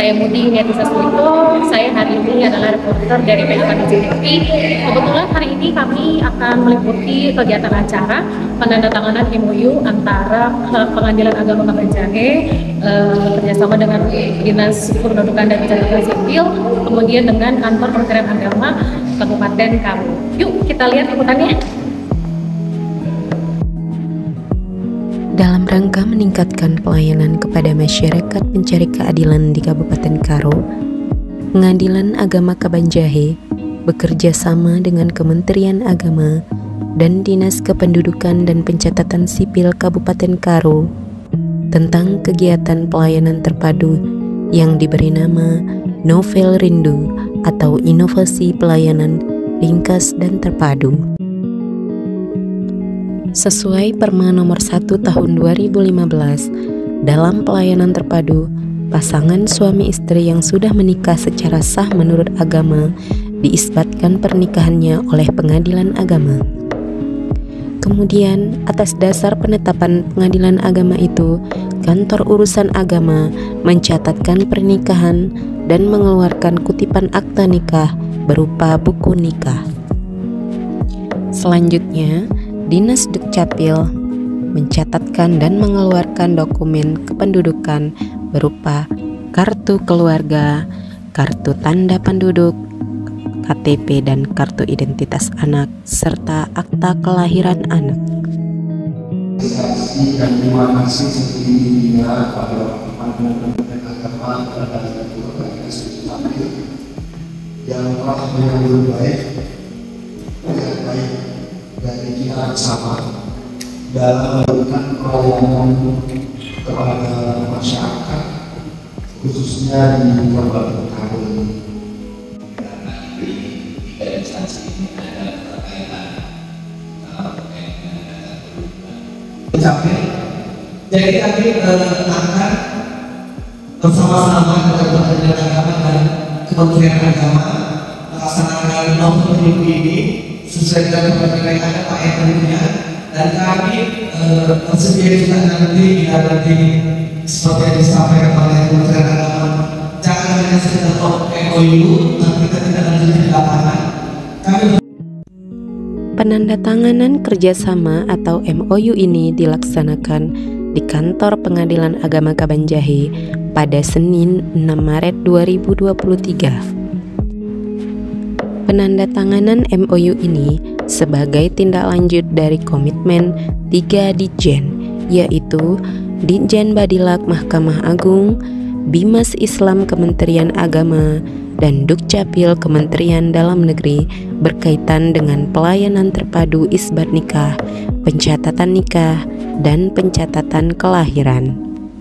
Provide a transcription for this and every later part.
Saya Mudi Netiza Suwito, saya hari ini adalah reporter dari PLK TV. Kebetulan hari ini kami akan meliputi kegiatan acara penandatanganan MOU antara Pengadilan Agama Kabanjahe kerjasama dengan Dinas Kependudukan dan Catatan Sipil, kemudian dengan Kantor Kementerian Agama Kabupaten Karo. Yuk kita lihat liputannya. Dalam rangka meningkatkan pelayanan kepada masyarakat pencari keadilan di Kabupaten Karo, Pengadilan Agama Kabanjahe bekerja sama dengan Kementerian Agama dan Dinas Kependudukan dan Pencatatan Sipil Kabupaten Karo tentang kegiatan pelayanan terpadu yang diberi nama Novel Rindu atau Inovasi Pelayanan Ringkas dan Terpadu. Sesuai Perma nomor 1 tahun 2015, dalam pelayanan terpadu, pasangan suami istri yang sudah menikah secara sah menurut agama diisbatkan pernikahannya oleh Pengadilan Agama. Kemudian, atas dasar penetapan Pengadilan Agama itu, Kantor Urusan Agama mencatatkan pernikahan dan mengeluarkan kutipan akta nikah berupa buku nikah. Selanjutnya, Dinas Dukcapil mencatatkan dan mengeluarkan dokumen kependudukan berupa kartu keluarga, kartu tanda penduduk, KTP dan kartu identitas anak, serta akta kelahiran anak. Dan terima kasih sebelumnya pada yang telah menyambut baik dari kita bersama dalam memberikan pelayanan kepada masyarakat khususnya di Kabupaten Karo ini. Tiga instansi ini ada berkaitan mencapai. Jadi kami akan bersama-sama dengan Kementerian Agama dan Kementerian Agama melaksanakan Novel Rindu ini sesuai dengan peraturan yang ada Pak tentunya, dan kami bersedia juga nanti seperti yang disampaikan oleh Kementerian Agama, jangan hanya sekedar MOU, tapi kita tidak lanjut di lapangan. Penandatanganan kerjasama atau MOU ini dilaksanakan di Kantor Pengadilan Agama Kabanjahe pada Senin 6 Maret 2023. Penandatanganan MOU ini sebagai tindak lanjut dari komitmen 3 Ditjen, yaitu Ditjen Badilak Mahkamah Agung, Bimas Islam Kementerian Agama, dan Dukcapil Kementerian Dalam Negeri berkaitan dengan pelayanan terpadu isbat nikah, pencatatan nikah, dan pencatatan kelahiran.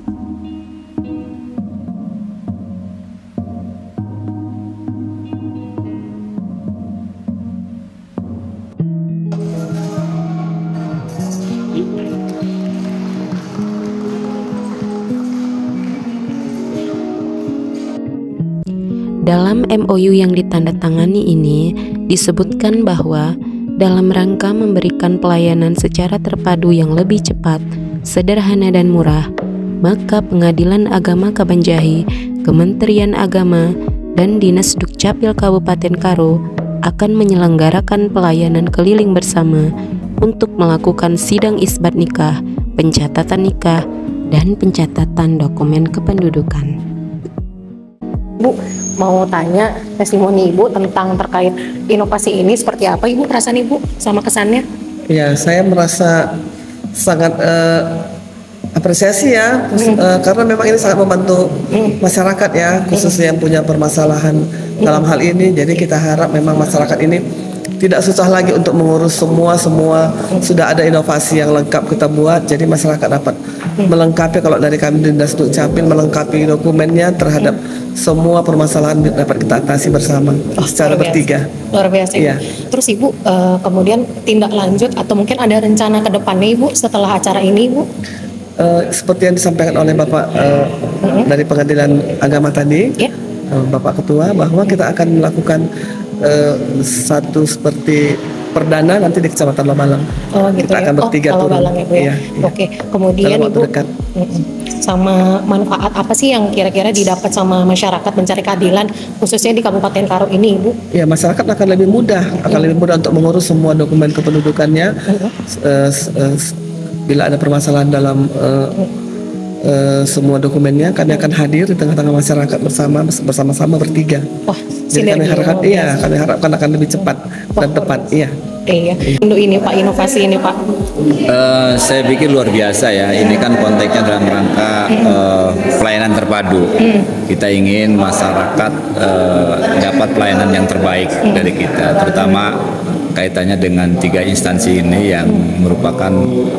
Dalam MOU yang ditandatangani ini disebutkan bahwa dalam rangka memberikan pelayanan secara terpadu yang lebih cepat, sederhana dan murah, maka Pengadilan Agama Kabanjahe, Kementerian Agama, dan Dinas Dukcapil Kabupaten Karo akan menyelenggarakan pelayanan keliling bersama untuk melakukan sidang isbat nikah, pencatatan nikah, dan pencatatan dokumen kependudukan. Bu, mau tanya testimoni Ibu tentang terkait inovasi ini seperti apa Ibu, perasaan Ibu sama kesannya? Ya, saya merasa sangat apresiasi ya, karena memang ini sangat membantu masyarakat ya, khususnya yang punya permasalahan dalam hal ini. Jadi kita harap memang masyarakat ini tidak susah lagi untuk mengurus semua sudah ada inovasi yang lengkap kita buat, jadi masyarakat dapat melengkapi, kalau dari kami Dinas Dukcapil melengkapi dokumennya terhadap semua permasalahan dapat kita atasi bersama secara bertiga. Luar biasa. Iya. Terus Ibu kemudian tindak lanjut atau mungkin ada rencana ke depannya Ibu setelah acara ini Ibu? Seperti yang disampaikan oleh Bapak dari Pengadilan Agama tadi, Bapak Ketua, bahwa kita akan melakukan satu seperti perdana nanti di Kecamatan Lobalang. Oh gitu Kita ya. akan bertiga turun. Lobalang ya Bu ya. Iya, iya. Oke, kemudian Dalam waktu Ibu dekat. sama manfaat apa sih yang kira-kira didapat sama masyarakat mencari keadilan khususnya di Kabupaten Karo ini, Ibu? Ya, masyarakat akan lebih mudah untuk mengurus semua dokumen kependudukannya. Bila ada permasalahan dalam semua dokumennya, kami akan hadir di tengah-tengah masyarakat bersama-sama bertiga. Wah, Jadi kami harapkan, kami harapkan akan lebih cepat dan tepat. Iya. Iya. Untuk ini Pak, inovasi ini Pak. Saya pikir luar biasa ya. Ini kan konteksnya dalam rangka pelayanan terpadu. Kita ingin masyarakat dapat pelayanan yang terbaik dari kita, terutama kaitannya dengan 3 instansi ini yang merupakan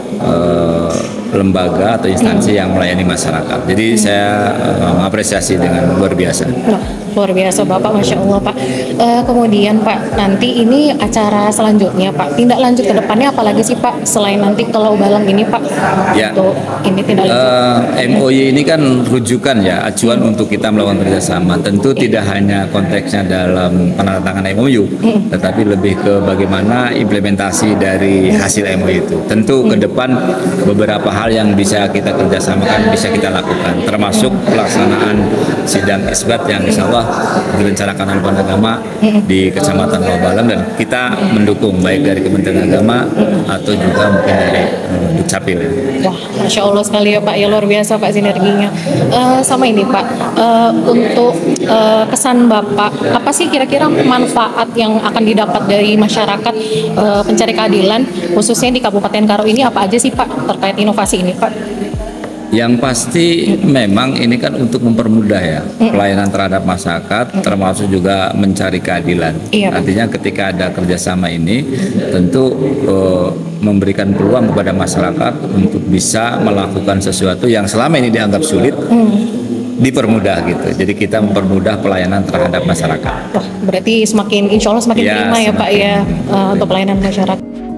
lembaga atau instansi yang melayani masyarakat. Jadi saya mengapresiasi dengan luar biasa. Luar biasa Bapak, Masya Allah Pak. Kemudian Pak, nanti ini acara selanjutnya Pak, tindak lanjut ke depannya apalagi sih Pak selain nanti ke Lobalang ini Pak? Ya. Untuk ini tindak lanjut. MOY ini kan rujukan ya, acuan untuk kita melakukan kerjasama. Tentu tidak hanya konteksnya dalam penandatangan MOU, tetapi lebih ke bagaimana implementasi dari hasil MOU itu. Tentu ke depan beberapa hal yang bisa kita kerjasamakan, bisa kita lakukan, termasuk pelaksanaan sidang isbat yang insya Allah direncanakan oleh Badan Agama di Kecamatan Lobalang, dan kita mendukung baik dari Kementerian Agama atau juga mungkin dari Dukcapil. Wah, Masya Allah sekali ya Pak, ya luar biasa Pak sinerginya. Sama ini Pak, untuk kesan Bapak, apa sih kira-kira manfaat yang akan didapat dari masyarakat pencari keadilan, khususnya di Kabupaten Karo ini apa aja sih Pak terkait inovasi ini Pak? Yang pasti memang ini kan untuk mempermudah ya pelayanan terhadap masyarakat, termasuk juga mencari keadilan. Iya, Artinya ketika ada kerjasama ini tentu memberikan peluang kepada masyarakat untuk bisa melakukan sesuatu yang selama ini dianggap sulit, dipermudah gitu. Jadi kita mempermudah pelayanan terhadap masyarakat. Wah, berarti semakin insya Allah semakin prima ya Pak ya untuk pelayanan masyarakat.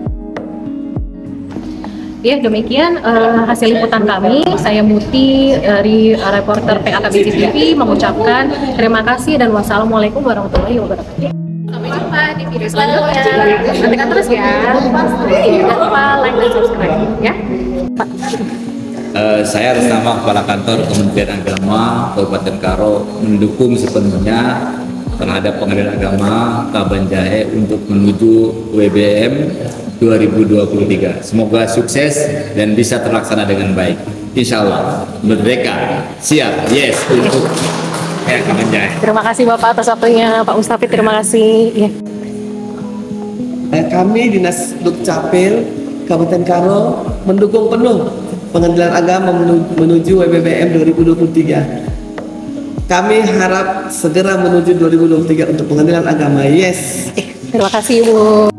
Ya, demikian hasil liputan kami. Saya Muti dari reporter PAKBC TV mengucapkan terima kasih dan wassalamualaikum warahmatullahi wabarakatuh. Sampai jumpa di video selanjutnya. Nantikan terus ya. Jangan lupa like dan subscribe ya. Saya atas nama Kepala Kantor Kementerian Agama Kabupaten Karo mendukung sepenuhnya terhadap Pengadilan Agama Kaban Jahe untuk menuju WBM 2023. Semoga sukses dan bisa terlaksana dengan baik. Insya Allah, merdeka, siap, yes, untuk Kaban Jahe. Terima kasih Bapak atas waktunya, Pak Mustafid. Terima kasih. Ya. Kami Dinas Dukcapil Kabupaten Karo mendukung penuh Pengadilan Agama menuju WBBM 2023. Kami harap segera menuju 2023 untuk Pengadilan Agama. Yes. Terima kasih, Bu.